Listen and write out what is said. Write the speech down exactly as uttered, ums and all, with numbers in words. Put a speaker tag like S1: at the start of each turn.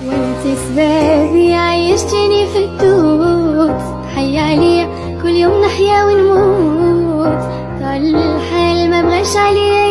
S1: وانت سبابي عيشتني في الدود، حي عليا كل يوم نحيا ونموت، طال الحال ما بغاش عليا